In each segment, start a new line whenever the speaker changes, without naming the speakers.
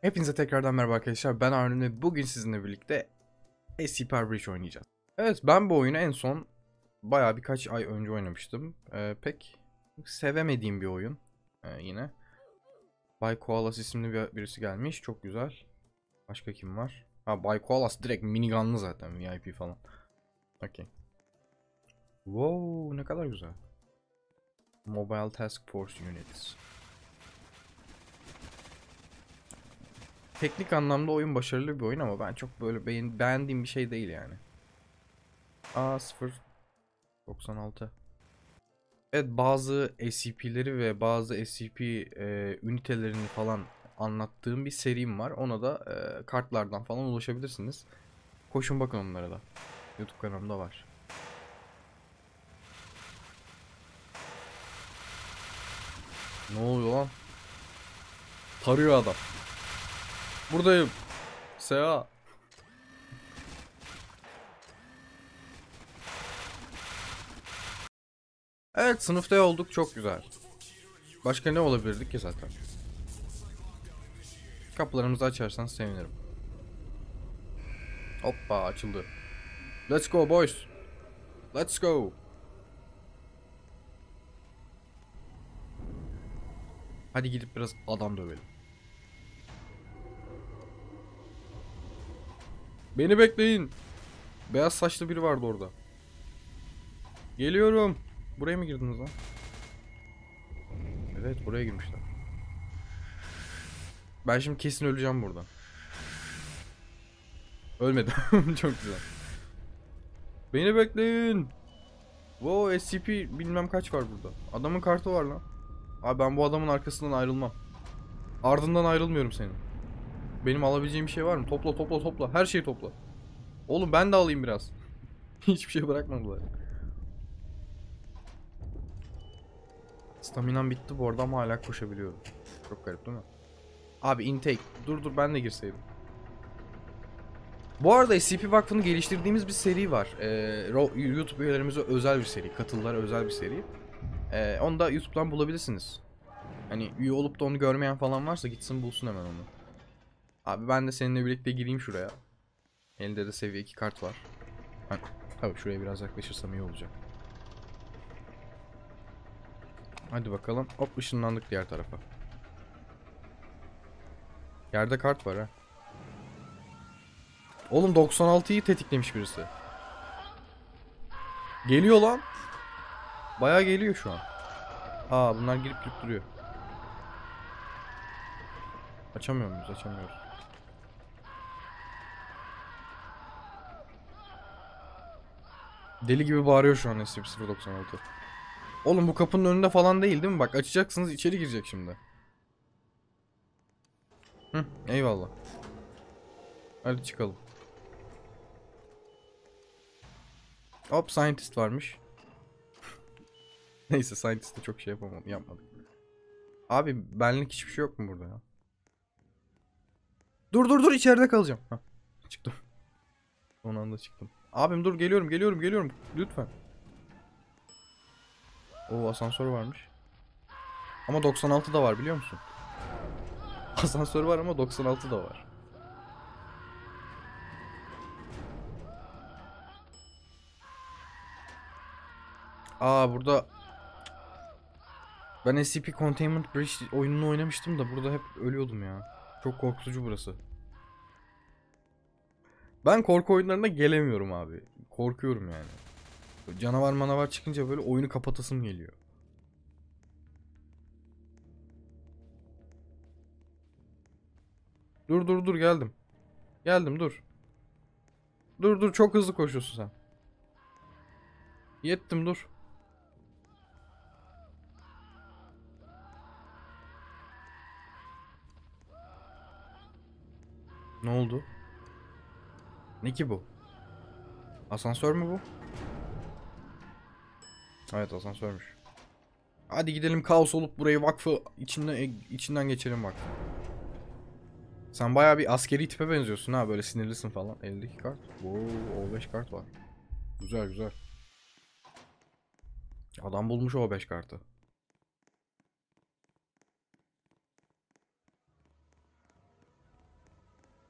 Hepinize tekrardan merhaba arkadaşlar. Ben Arun ve bugün sizinle birlikte SCP oynayacağız. Evet, ben bu oyunu en son bayağı birkaç ay önce oynamıştım. Pek sevemediğim bir oyun. Yine. Bay Koalas isimli birisi gelmiş. Çok güzel. Başka kim var? Ha, Bay Koalas direkt minigunlu zaten. VIP falan. Okey. Wow, ne kadar güzel. Mobile Task Force Units. Teknik anlamda oyun başarılı bir oyun ama ben çok böyle beğendiğim bir şey değil yani. A096. Evet, bazı SCP'leri ve bazı SCP ünitelerini falan anlattığım bir serim var. Ona da kartlardan falan ulaşabilirsiniz. Koşun bakın onlara da. YouTube kanalımda var. Ne oluyor lan? Tarıyor adam. Buradayım. Seha. Evet, sınıfta olduk, çok güzel. Başka ne olabilirdik ki zaten? Kapılarımızı açarsan sevinirim. Hoppa, açıldı. Let's go boys. Let's go. Hadi gidip biraz adam dövelim. Beni bekleyin. Beyaz saçlı biri vardı orada. Geliyorum. Buraya mı girdiniz lan? Evet, buraya girmişler. Ben şimdi kesin öleceğim burada. Ölmedim. Çok güzel. Beni bekleyin. Wow, SCP bilmem kaç var burada. Adamın kartı var lan. Abi ben bu adamın arkasından ayrılmam. Ardından ayrılmıyorum senin. Benim alabileceğim bir şey var mı? Topla topla topla. Her şeyi topla. Oğlum ben de alayım biraz. Hiçbir şey bırakmadılar. Staminam bitti bu arada ama hala koşabiliyorum. Çok garip değil mi? Abi intake. Dur dur, ben de girseydim. Bu arada SCP Vakfı'nı geliştirdiğimiz bir seri var. YouTube üyelerimize özel bir seri. Katıllara özel bir seri. Onu da YouTube'dan bulabilirsiniz. Hani üye olup da onu görmeyen falan varsa gitsin bulsun hemen onu. Abi ben de seninle birlikte gireyim şuraya. Elde de seviye 2 kart var. Ben, tabii şuraya biraz yaklaşırsam iyi olacak. Hadi bakalım. Hop, ışınlandık diğer tarafa. Yerde kart var ha. Oğlum 96'yı tetiklemiş birisi. Geliyor lan. Bayağı geliyor şu an. Aa, bunlar girip duruyor. Açamıyor muyuz? Açamıyoruz. Deli gibi bağırıyor şu an SCP-096. Oğlum bu kapının önünde falan değil mi? Bak, açacaksınız, içeri girecek şimdi. Hı, eyvallah. Hadi çıkalım. Hop, scientist varmış. Neyse, scientist'e çok şey yapmadık. Abi benlik hiçbir şey yok mu burada ya? Dur dur dur, içeride kalacağım. Hah, çıktım. Son anda çıktım. Abim dur, geliyorum geliyorum geliyorum. Lütfen. O asansör varmış. Ama 96 da var, biliyor musun? Asansör var ama 96 da var. Aa, burada ben SCP Containment Breach oyununu oynamıştım da burada hep ölüyordum ya. Çok korkutucu burası. Ben korku oyunlarına gelemiyorum abi. Korkuyorum yani. Canavar manavar çıkınca böyle oyunu kapatasım geliyor. Dur dur dur, geldim. Geldim, dur. Dur dur, çok hızlı koşuyorsun sen. Yettim, dur. Ne oldu? Ne ki bu? Asansör mü bu? Evet, asansörmüş. Hadi gidelim, kaos olup burayı vakfı içinden geçelim bak. Sen bayağı bir askeri tipe benziyorsun ha, böyle sinirlisin falan. Eldeki kart. Oo, O5 kart var. Güzel güzel. Adam bulmuş o 5 kartı.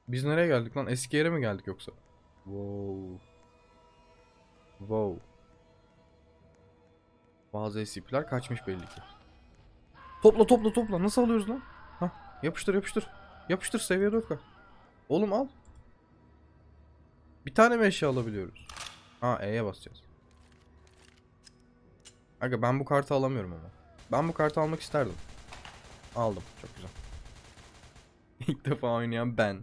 Biz nereye geldik lan? Eski yere mi geldik yoksa? Wow. Wow. Bazı SCP'ler kaçmış belli ki. Topla topla topla. Nasıl alıyoruz lan? Hah. Yapıştır yapıştır. Yapıştır seviye 4K. Oğlum al. Bir tane mi eşya alabiliyoruz? Ha E'ye basacağız. Aga ben bu kartı alamıyorum ama. Ben bu kartı almak isterdim. Aldım. Çok güzel. İlk defa oynayan ben.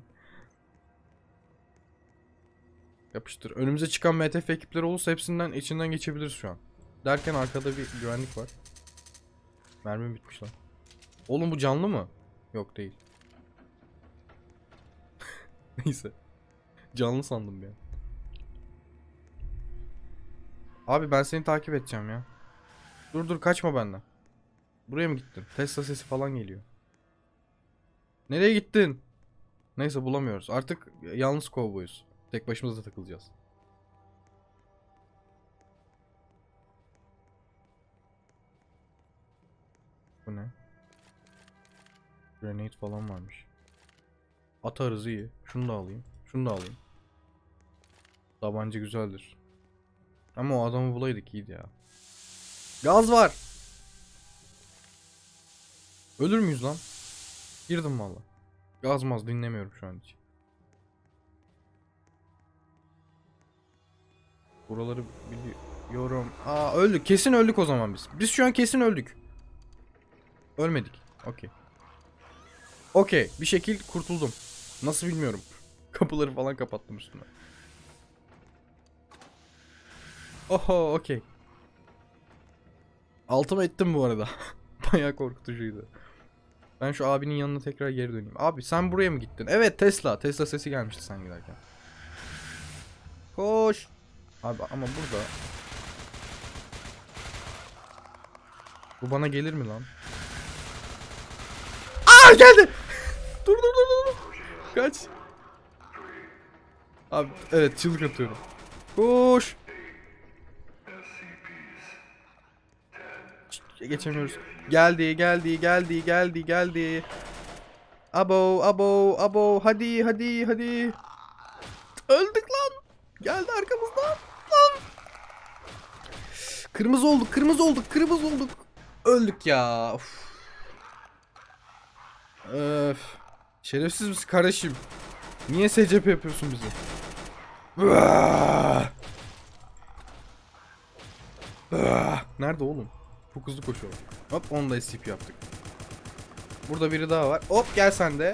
Yapıştır. Önümüze çıkan MTF ekipleri olursa hepsinden içinden geçebiliriz şu an. Derken arkada bir güvenlik var. Mermi bitmiş lan. Oğlum bu canlı mı? Yok değil. Neyse. Canlı sandım ya. Abi ben seni takip edeceğim ya. Dur dur kaçma benden. Buraya mı gittin? Tesla sesi falan geliyor. Nereye gittin? Neyse bulamıyoruz. Artık yalnız kovboyuz. Tek başımıza takılacağız. Bu ne? Grenade falan varmış. Atarız iyi. Şunu da alayım. Şunu da alayım. Tabanca güzeldir. Ama o adamı bulaydık iyiydi ya. Gaz var. Ölür müyüz lan? Girdim valla. Gazmaz dinlemiyorum şu an hiç. Buraları biliyorum. Aa öldük. Kesin öldük o zaman biz. Biz şu an kesin öldük. Ölmedik. Okey. Okey. Bir şekil kurtuldum. Nasıl bilmiyorum. Kapıları falan kapattım üstüne. Oho okey. Altıma ettim bu arada. Bayağı korkutucuydu. Ben şu abinin yanına tekrar geri döneyim. Abi sen buraya mı gittin? Evet Tesla. Tesla sesi gelmişti sen giderken. Koş. Abi ama burada. Bu bana gelir mi lan? Aa geldi. Dur dur dur dur. Kaç. Abi evet çığlık atıyorum. Koş. Geçemiyoruz. Geldi geldi geldi geldi geldi. Abo abo abo hadi hadi hadi. Öldük lan. Geldi arkamızdan. Lan. Kırmızı olduk kırmızı olduk kırmızı olduk. Öldük ya. Of. Öf. Şerefsiz misin kardeşim? Niye SCP yapıyorsun bizi? Nerede oğlum? Çok hızlı koşuyor. Hop onu da SCP yaptık. Burada biri daha var. Hop gel sen de.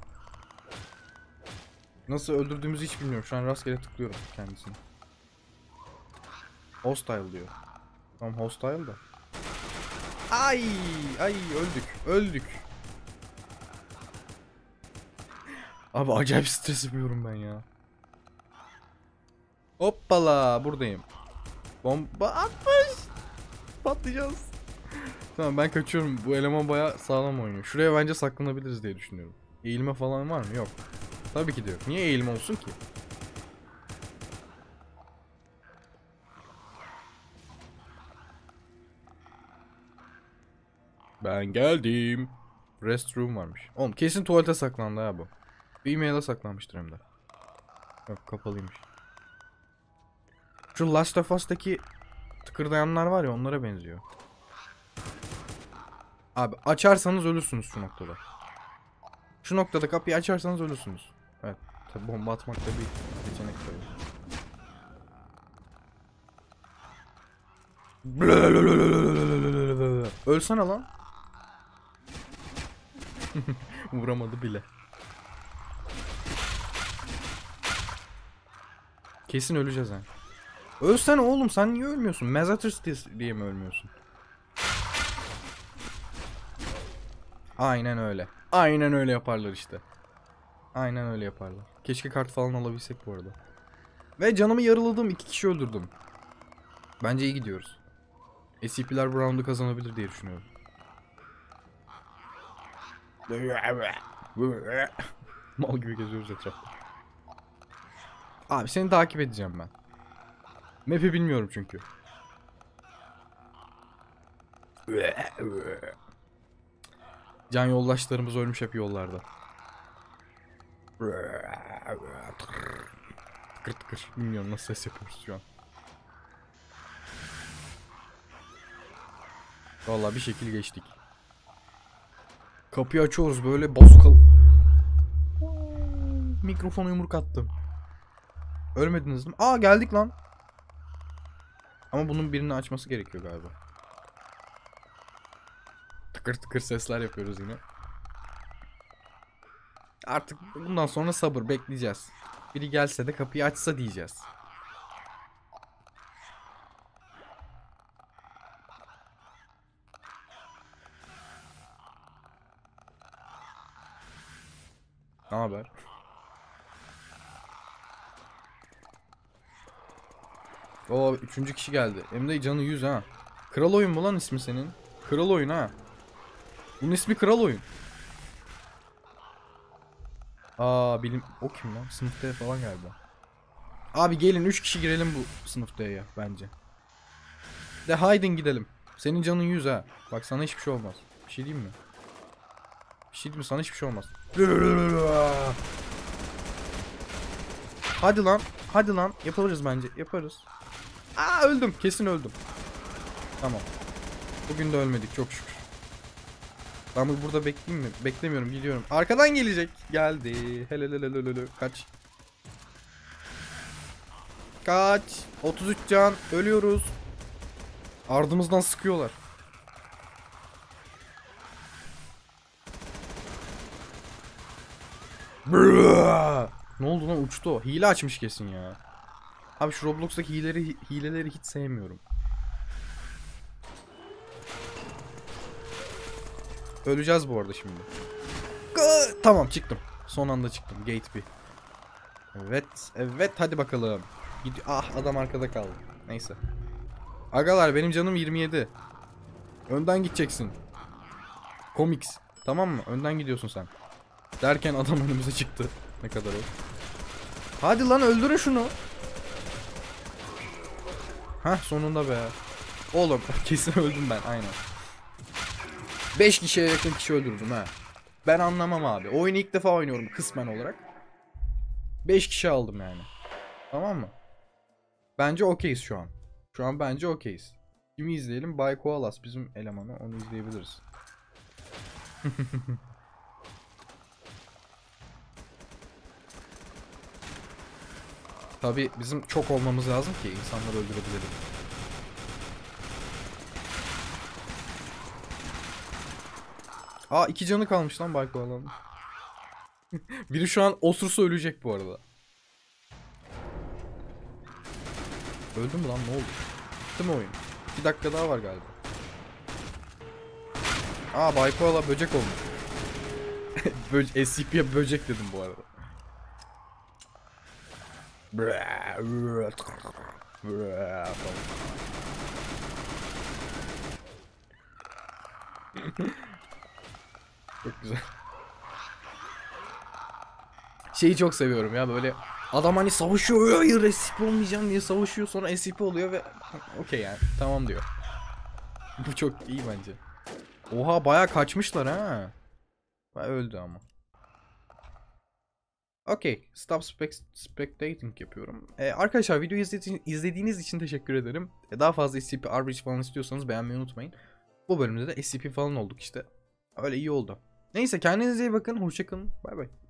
Nasıl öldürdüğümüzü hiç bilmiyorum. Şu an rastgele tıklıyorum kendisini. Hostile diyor. Tamam hostile da. Ay ay öldük. Öldük. Abi acayip stres yapıyorum ben ya. Hoppala buradayım. Bomba atmış. Patlayacağız. Tamam ben kaçıyorum. Bu eleman bayağı sağlam oynuyor. Şuraya bence saklanabiliriz diye düşünüyorum. Eğilme falan var mı? Yok. Tabii ki de yok. Niye eğilme olsun ki? Ben geldim. Restroom varmış. Oğlum kesin tuvalete saklandı ha bu. Bir e-mail'e saklanmıştır hem de. Yok kapalıymış. Şu Last of Us'taki tıkırdayanlar var ya onlara benziyor. Abi açarsanız ölürsünüz şu noktada. Şu noktada kapıyı açarsanız ölürsünüz. Evet. Tabi bomba atmak da bir seçenek tabii. Ölsene lan. Vuramadı bile. Kesin öleceğiz ha. Ölsene oğlum sen niye ölmüyorsun? Mezatır diye mi ölmüyorsun? Aynen öyle. Aynen öyle yaparlar işte. Aynen öyle yaparlar. Keşke kart falan alabilsek bu arada. Ve canımı yarıladığım 2 kişi öldürdüm. Bence iyi gidiyoruz. SCP'ler bu round'u kazanabilir diye düşünüyorum. Mal gibi geziyoruz etrafta. Abi seni takip edeceğim ben. Map'i bilmiyorum çünkü. Can yoldaşlarımız ölmüş hep yollarda. Tıkır tıkır. Bilmiyorum nasıl ses yapıyoruz şu an. Vallahi bir şekilde geçtik. Kapıyı açıyoruz böyle bozukal. Mikrofonu yumruk attım. Ölmediniz değil mi? Aa geldik lan. Ama bunun birini açması gerekiyor galiba. Tıkır tıkır sesler yapıyoruz yine. Artık bundan sonra sabır bekleyeceğiz. Biri gelse de kapıyı açsa diyeceğiz. Ne haber? Oo, üçüncü kişi geldi. Hem de canı 100 ha. Kral oyun mu lan ismi senin? Kral oyun ha. Bunun ismi Kral oyun. Aa bilim... O kim lan? Sınıftaya falan galiba. Abi gelin 3 kişi girelim bu sınıftaya bence. De haydin gidelim. Senin canın 100 ha. Bak sana hiçbir şey olmaz. Bir şey diyeyim mi? Bir şey diyeyim mi? Sana hiçbir şey olmaz. Hadi lan. Hadi lan. Yaparız bence. Yaparız. Aa öldüm. Kesin öldüm. Tamam. Bugün de ölmedik çok şükür. Ben burada bekleyeyim mi? Beklemiyorum gidiyorum. Arkadan gelecek. Geldi. Helelelelelele. Kaç. Kaç. 33 can. Ölüyoruz. Ardımızdan sıkıyorlar. Ne oldu lan uçtu o. Hile açmış kesin ya. Abi şu Roblox'taki hileleri hiç sevmiyorum. Öleceğiz bu arada şimdi. Tamam çıktım. Son anda çıktım. Gate B. Evet. Evet hadi bakalım. Ah adam arkada kaldı. Neyse. Agalar benim canım 27. Önden gideceksin. Comics. Tamam mı? Önden gidiyorsun sen. Derken adam önümüze çıktı. Ne kadar o. Hadi lan öldürün şunu. Hah sonunda be. Oğlum kesin öldüm ben aynen. 5 kişiye yakın kişi öldürdüm ha. Ben anlamam abi. Oyunu ilk defa oynuyorum kısmen olarak. 5 kişi aldım yani. Tamam mı? Bence okeyiz şu an. Şu an bence okeyiz. Kimi izleyelim? Bay Koalas bizim elemanı. Onu izleyebiliriz. Tabi bizim çok olmamız lazım ki insanları öldürebilelim. Aa 2 canı kalmış lan Bay Koala'nın. Biri şu an osursa ölecek bu arada. Öldü mü lan ne oldu? Bitti mi oyun? 2 dakika daha var galiba. Aa Bay Koala böcek olmuş. SCP'ye böcek dedim bu arada. Çok güzel. Şeyi çok seviyorum ya böyle adam hani savaşıyor hayır SCP olmayacağım diye savaşıyor sonra SCP oluyor ve okey yani tamam diyor. Bu çok iyi bence. Oha bayağı kaçmışlar ha. Öldü ama. Okey. Stop spectating yapıyorum. Arkadaşlar videoyu izlediğiniz için teşekkür ederim. Daha fazla SCP Arbridge falan istiyorsanız beğenmeyi unutmayın. Bu bölümde de SCP falan olduk işte. Öyle iyi oldu. Neyse kendinize iyi bakın. Hoşça kalın. Bay bay.